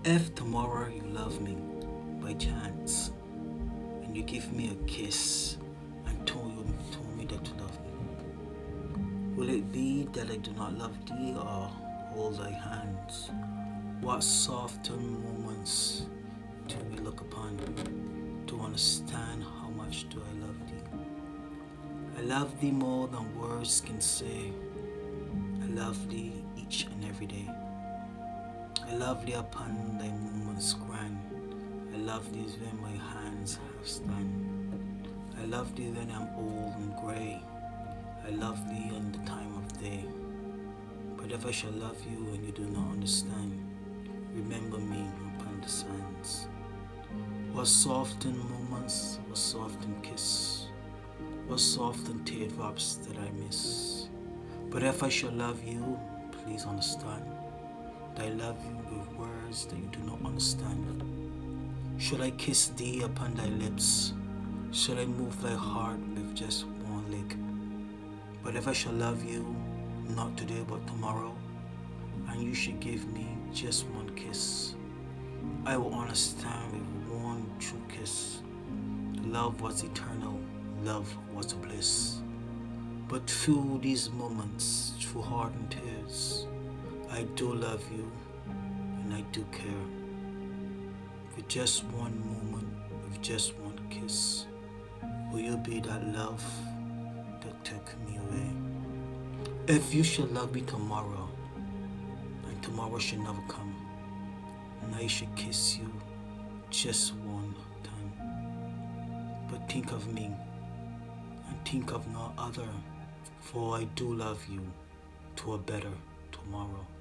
If tomorrow you love me by chance and you give me a kiss and told me that you love me, will it be that I do not love thee or hold thy hands? What softer moments do we look upon to understand how much do I love thee? I love thee more than words can say. I love thee each and every day. I love thee upon thy moments grand. I love thee when my hands have stand. I love thee when I'm old and grey. I love thee in the time of day. But if I shall love you and you do not understand, remember me upon the sands. What softened moments, what softened kiss, what softened teardrops that I miss. But if I shall love you, please understand that I love you with words that you do not understand. Should I kiss thee upon thy lips? Should I move thy heart with just one lick? But if I shall love you, not today but tomorrow, and you should give me just one kiss, I will understand with one true kiss. Love was eternal, love was bliss. But through these moments, through heart and tears, I do love you and I do care. With just one moment, with just one kiss, will you be that love that took me away? If you shall love me tomorrow, and tomorrow should never come, and I should kiss you just one time. But think of me, and think of no other, for I do love you to a better tomorrow.